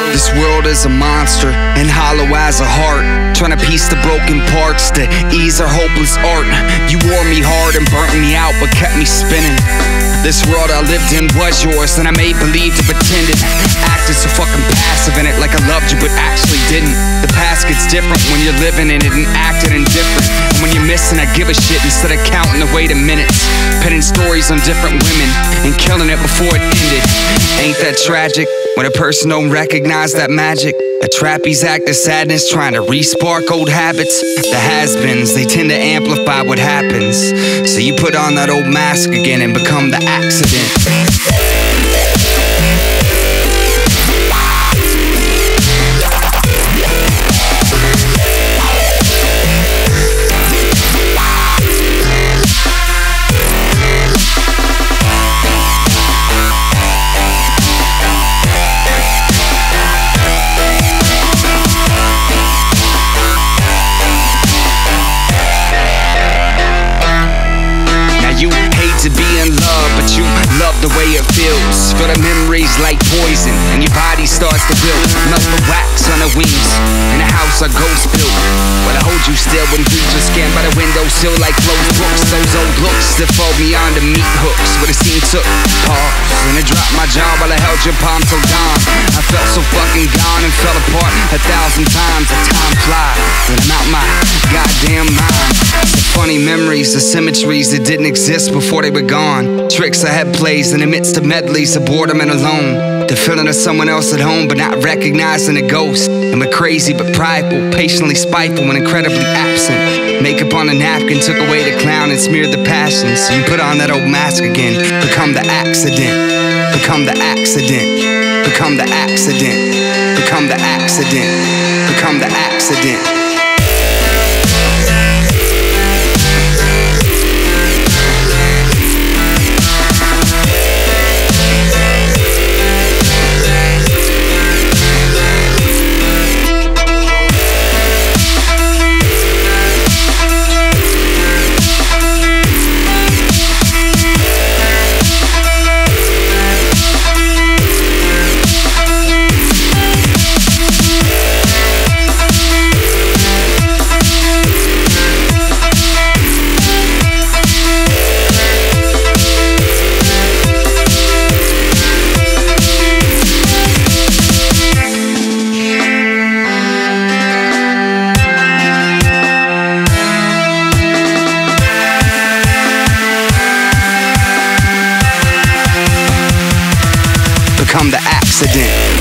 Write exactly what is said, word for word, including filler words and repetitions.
This world is a monster and hollow as a heart, trying to piece the broken parts to ease our hopeless art. You wore me hard and burnt me out but kept me spinning. This world I lived in was yours and I made believe to pretend it. Acted so fucking passive in it, like I loved you but actually didn't. The past gets different when you're living in it and acting indifferent. And when you're missing, I give a shit instead of counting away the minutes. Penning stories on different women and killing it before it ended. Ain't that tragic? When a person don't recognize that magic. A trapeze act of sadness trying to re-spark old habits. The has-beens, they tend to amplify what happens. So you put on that old mask again and become the accident. To be in love, but you love the way it feels. Feel the memories like poison, and your body starts to build. Melt the wax on the wings, in a house a ghost built. But I hold you still when you just scanned by the windowsill like closed books. Those old looks that fold me on the meat hooks. What a scene took, pause, and I dropped my jaw while I held your palm till dawn. I felt so fucking gone and fell apart a thousand times. The time flies, when I'm out my goddamn mind. The funny memories, the symmetries that didn't exist before they were gone. Tricks I had plays in the midst of medleys of boredom and alone. The feeling of someone else at home but not recognizing a ghost. And we're crazy but prideful, patiently spiteful when incredibly absent. Makeup on a napkin took away the clown and smeared the passions. So you put on that old mask again, become the accident. Become the accident. Become the accident. Become the accident. Become the accident. Become the accident.